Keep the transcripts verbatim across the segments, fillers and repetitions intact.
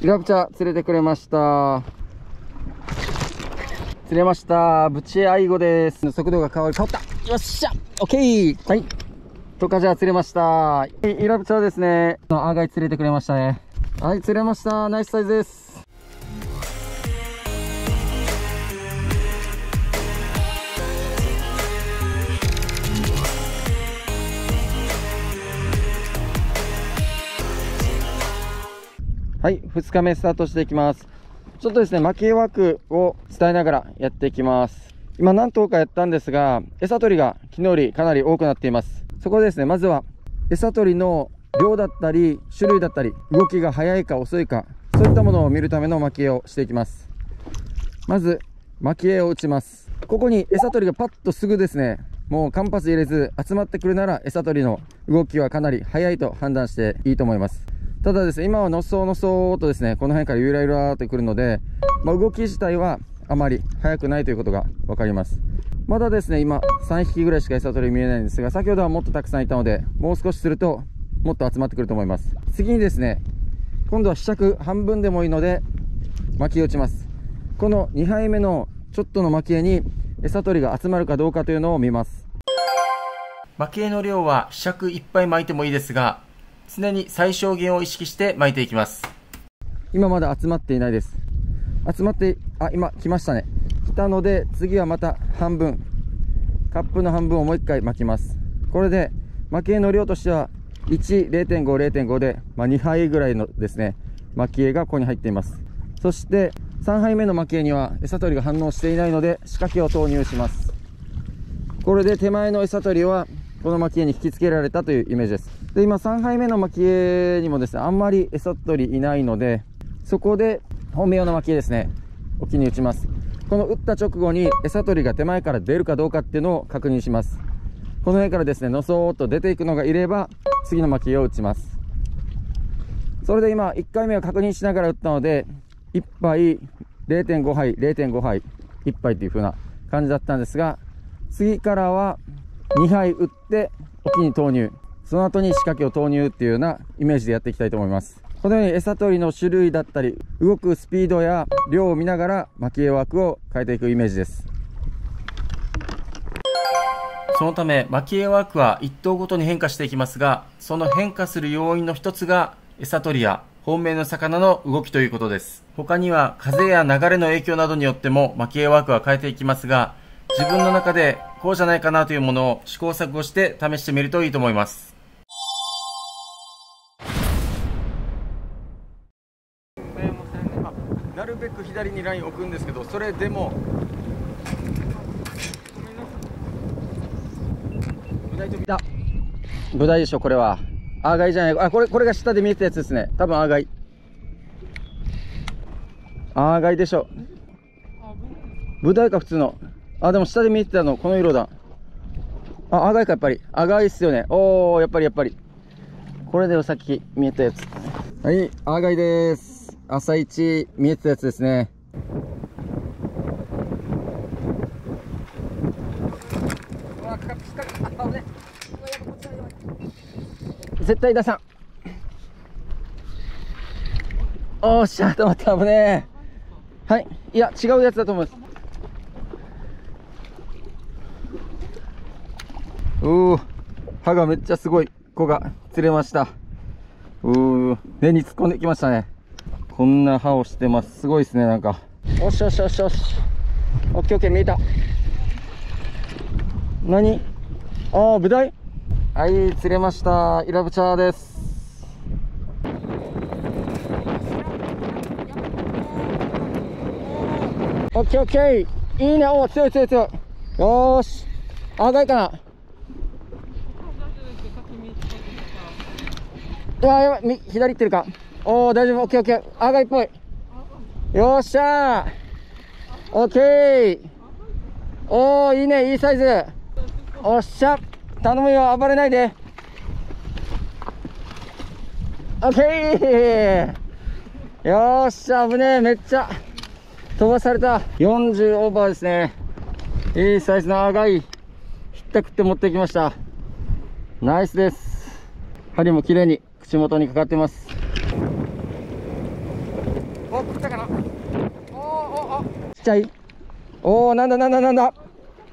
イラブチャ釣れてくれました。釣れました。ブチアイゴです。速度が変わり、変わった。よっしゃ、オッケー。はい。トカジャ釣れました。イラブチャですね。アーガイ釣れてくれましたね。はい、釣れました。ナイスサイズです。はい、ふつかめスタートしていきます。ちょっとですね、巻き枠を伝えながらやっていきます。今何頭かやったんですが、餌取りが昨日よりかなり多くなっています。そこでですね、まずは餌取りの量だったり、種類だったり、動きが速いか遅いか、そういったものを見るための巻き絵をしていきます。まず、巻き絵を打ちます。ここに餌取りがパッとすぐですね、もう間髪入れず集まってくるなら、餌取りの動きはかなり速いと判断していいと思います。ただですね、今はのそのそとですね、この辺からゆらゆらってくるので、まあ、動き自体はあまり速くないということが分かります。まだですね、今さんひきぐらいしか餌取り見えないんですが、先ほどはもっとたくさんいたので、もう少しするともっと集まってくると思います。次にですね、今度はひ尺半分でもいいので巻きを打ちます。このにはいめのちょっとの巻き絵に餌取りが集まるかどうかというのを見ます。 巻き絵の量はひ尺いっぱい巻いてもいいですが、常に最小限を意識して巻いていきます。 今まだ集まっていないです。集まって、あ、今来ましたね。来たので、次はまた半分、カップの半分をもういっかい巻きます。これで巻き絵の量としてはいち、れいてんご、れいてんご で、まあ、にはいぐらいのですね、巻き絵がここに入っています。そしてさんはいめの巻き絵には餌取りが反応していないので、仕掛けを投入します。これで手前の餌取りはこの巻き絵に引き付けられたというイメージです。で、今さんはいめの巻き絵にもですね、あんまり餌取りいないので、そこで本命用の巻き絵ですね、沖に打ちます。この打った直後に餌取りが手前から出るかどうかっていうのを確認します。この辺からですね、のそーっと出ていくのがいれば次の巻き絵を打ちます。それで今いっかいめは確認しながら打ったので、いっぱい れいてんご 杯 れいてんご 杯いっぱいっていう風な感じだったんですが、次からはにはい打って沖に投入、その後に仕掛けを投入っていうようなイメージでやっていきたいと思います。このように餌取りの種類だったり動くスピードや量を見ながら巻き絵枠を変えていくイメージです。 そのため巻き絵枠はいっ頭ごとに変化していきますが、その変化する要因の一つが餌取りや本命の魚の動きということです。他には風や流れの影響などによっても巻き絵枠は変えていきますが、自分の中でこうじゃないかなというものを試行錯誤して試してみるといいと思います。 なるべく左にライン置くんですけど、それでもブダイと見た。ブダイでしょ、これは。アーガイじゃない。あ、これこれが下で見えたやつですね。多分アーガイ。アーガイでしょ。ブダイか普通の。あ、でも下で見えてたのこの色だ。あ、アーガイかやっぱり。アーガイっすよね。おー、やっぱりやっぱり。これだよ、さっき見えたやつ。はい、アーガイです。朝一見えてたやつですね。うわ、かかってかかって、絶対出さん。おーしゃー、止まった、危ねえ。はい、いや違うやつだと思います。うー、歯がめっちゃすごい子が釣れました。うー、根に突っ込んできましたね。こんな歯をしてます。すごいですね、なんか。おしよしよしよし。オッケーオッケー、見えた。何？ああ、ブダイ？はい、釣れました。イラブチャーです。オッケーオッケー。いいね。おー、強い強い強い。よーし。アーガイかな。いや、やばい、左行ってるか。おお、大丈夫。オッケーオッケー。アーガイっぽい。よっしゃー。オッケー。おお、いいね、いいサイズ。おっしゃ、頼むよ、暴れないで。オッケー。よっしゃ、危ねえ、めっちゃ飛ばされた。よんじゅうオーバーですね。いいサイズのアーガイ、ひったくって持ってきました。ナイスです。針も綺麗に口元にかかってます。 お、食ったかな。おおお、ちっちゃい。おお、なんだなんだなんだ。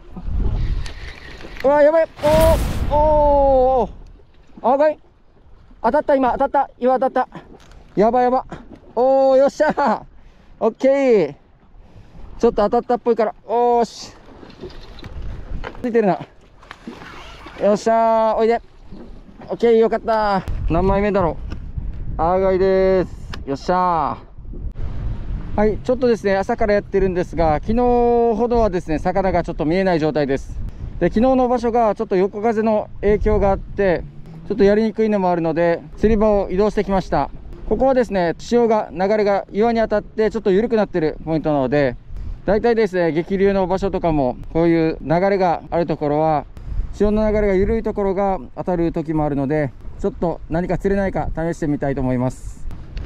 うわ、やばい。おおおお、あがい当たった。今当たった。今当たった。やばいやば。おお、よっしゃー。オッケー。ちょっと当たったっぽいから。おーし、ついてるな。よっしゃー、おいで。オッケー、よかった。何枚目だろう。アーガイです。よっしゃー。はい、ちょっとですね、朝からやってるんですが、昨日ほどはですね、魚がちょっと見えない状態です。で、昨日の場所がちょっと横風の影響があって、ちょっとやりにくいのもあるので、釣り場を移動してきました。ここはですね、潮が、流れが岩に当たって、ちょっと緩くなってるポイントなので、大体ですね、激流の場所とかも、こういう流れがあるところは、潮の流れが緩いところが当たる時もあるので、ちょっと何か釣れないか試してみたいと思います。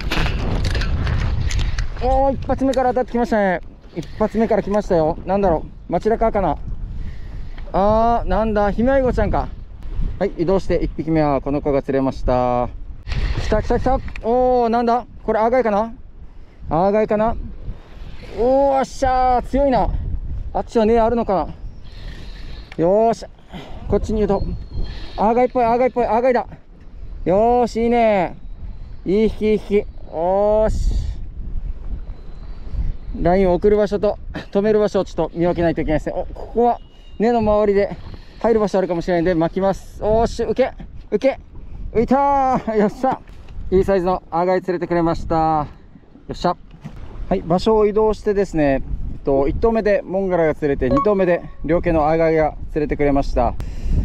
おー、一発目から当たってきましたね。一発目から来ましたよ。なんだろう、町中かな。あー、なんだ、ヒメアイゴちゃんか。はい、移動していっぴきめはこの子が釣れました。来た来た来た。おー、なんだこれ、アーガイかな。アーガイかな。おーっしゃー、強いな。あっちはねあるのかな。よーし、こっちに言うとアーガイっぽい、アーガイっぽい、アーガイだ。よーし、いいね。いい引き、いい引き。おーし、ラインを送る場所と止める場所をちょっと見分けないといけないですね。お、ここは根の周りで入る場所あるかもしれないんで巻きます。おーし、受け受け浮いたー。よっしゃ、いいサイズのアーガイ釣れてくれました。よっしゃ。はい、場所を移動してですね、といっ投目でモンガラが釣れて、に投目で両家のアーガイが釣れてくれました。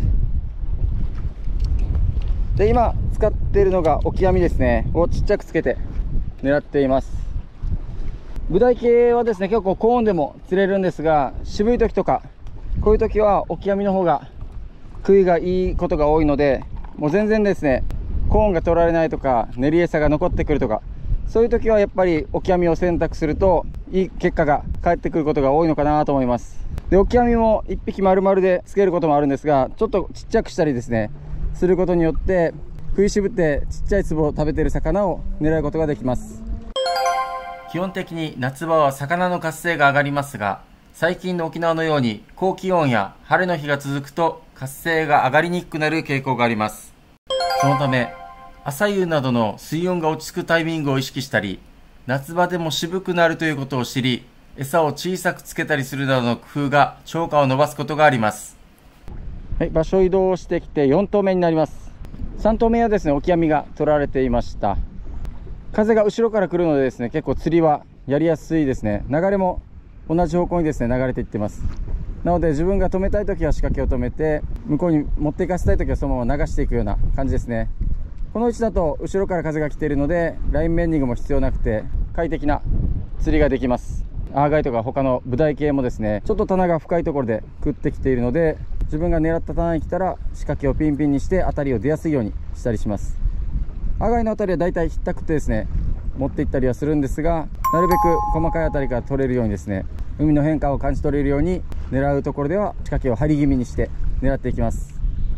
で、今使っているのがオキアミですね、をちっちゃくつけて狙っています。ブダイ系はですね、結構高温でも釣れるんですが、渋い時とかこういう時はオキアミの方が食いがいいことが多いので、もう全然ですね、コーンが取られないとか練り餌が残ってくるとか、そういう時はやっぱりオキアミを選択するといい結果が返ってくることが多いのかなと思います。で、オキアミもいっぴき丸々でつけることもあるんですが、ちょっとちっちゃくしたりですねすることによって食いしぶってちっちゃい粒を食べている魚を狙うことができます。 基本的に夏場は魚の活性が上がりますが、最近の沖縄のように高気温や晴れの日が続くと活性が上がりにくくなる傾向があります。そのため朝夕などの水温が落ち着くタイミングを意識したり、夏場でも渋くなるということを知り、餌を小さくつけたりするなどの工夫が釣果を伸ばすことがあります。 はい、場所移動してきてよん投目になります。さん投目はですね、オキアミが取られていました。風が後ろから来るのでですね、結構釣りはやりやすいですね。流れも同じ方向にですね流れていってます。なので自分が止めたい時は仕掛けを止めて、向こうに持っていかせたい時はそのまま流していくような感じですね。この位置だと後ろから風が来ているので、ラインベンディングも必要なくて快適な釣りができます。アーガイとか他のブダイ系もですね、ちょっと棚が深いところで食ってきているので、自分が狙った棚に来たら仕掛けをピンピンにして当たりを出やすいようにしたりします。アーガイの当たりはだいたいひったくってですね持っていったりはするんですが、なるべく細かい当たりから取れるようにですね、海の変化を感じ取れるように狙うところでは仕掛けを張り気味にして狙っていきます。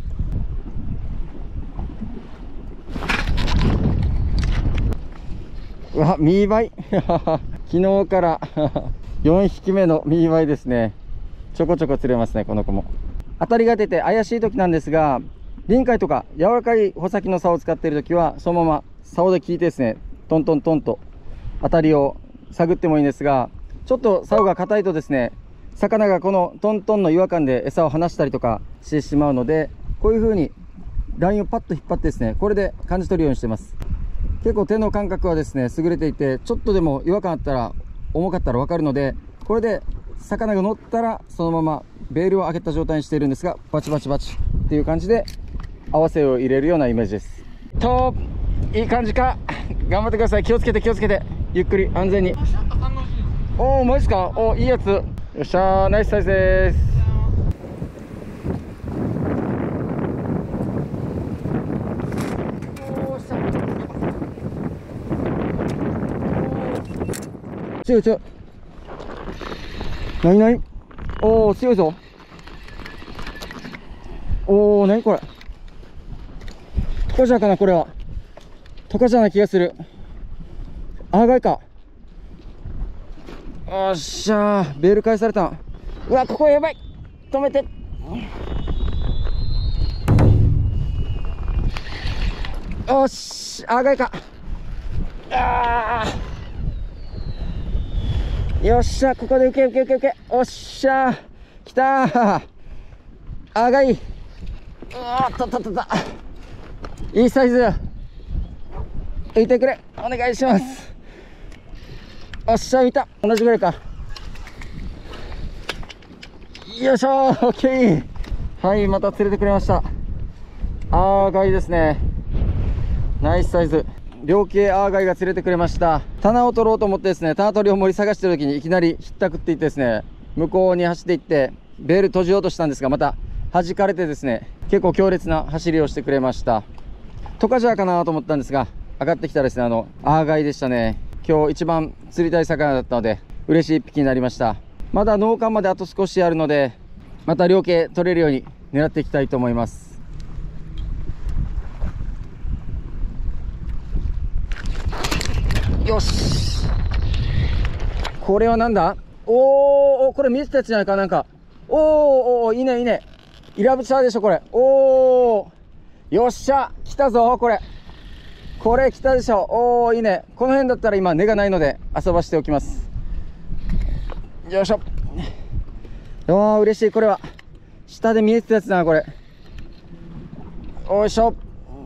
うわ、ミーバイ昨日からよんひきめのミーバイですね。ちょこちょこ釣れますね、この子も。当たりが出て怪しい時なんですが、臨海とか柔らかい穂先の竿を使っている時はそのまま竿で引いてですね、トントントンと当たりを探ってもいいんですが、ちょっと竿が硬いとですね、魚がこのトントンの違和感で餌を離したりとかしてしまうので、こういう風にラインをパッと引っ張ってですね、これで感じ取るようにしてます。結構手の感覚はですね優れていて、ちょっとでも違和感あったら、重かったら分かるので、これで魚が乗ったらそのままベールを上げた状態にしているんですが、バチバチバチっていう感じで合わせを入れるようなイメージです。と、いい感じか。頑張ってください。気をつけて気をつけて、ゆっくり安全に。おお、マジですか。おお、いいやつ。よっしゃー、ナイスサイズです。強い強い。なになに。おお、強いぞ。おお、なにこれ。トカジャかな、これは。トカジャな気がする。アーガイか。 よっしゃー、ベール返された。うわ、ここやばい。止めて。よし、あがいか。あー、よっしゃ、ここで受け受け受け受け。おっしゃー、きたー。あがい。うわーっとっとっとっと。いいサイズ。浮いてくれ、お願いします。おっしゃ、浮いた。同じぐらいか。よいしょー、オッケー。はい、また釣れてくれました。アーガイですね。ナイスサイズ。両系アーガイが釣れてくれました。棚を取ろうと思ってですね、棚取りを盛り探してる時にいきなりひったくっていってですね、向こうに走っていってベール閉じようとしたんですが、また弾かれてですね、結構強烈な走りをしてくれました。トカジャーかなと思ったんですが、上がってきたらですね、あのアーガイでしたね。今日一番釣りたい魚だったので嬉しいいっぴきになりました。まだ農館まであと少しあるので、また両系取れるように狙っていきたいと思います。よし、これはなんだ。おー、これ見てたやつじゃないか。なんかおーおー、いいねいいね。イラブチャーでしょこれ。おー、よっしゃ、来たぞ。これこれ来たでしょ。おー、いいね。この辺だったら今根がないので遊ばしておきます。よいしょ。おー、嬉しい。これは下で見えてたやつだなこれ。おいしょ。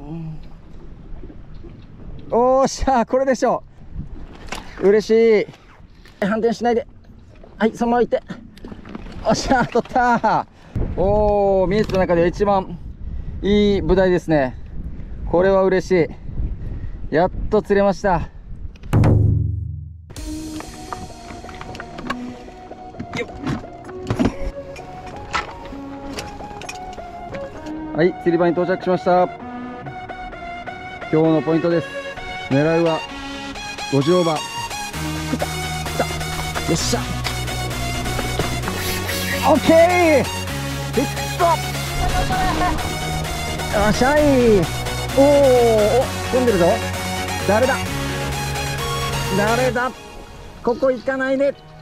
おーしゃー、これでしょ。嬉しい。反転しないで。はい、そのまま行って。おっしゃー、取ったー。おー、見えてた中で一番いいブダイですね。これは嬉しい。やっと釣れました。よっ。はい、釣り場に到着しました。今日のポイントです。狙うはごじオーバー。来た来た。よっしゃ。オッケー。ヒット。よっしゃい。おー、お、飛んでるぞ。誰だ誰だ。ここ行かないね。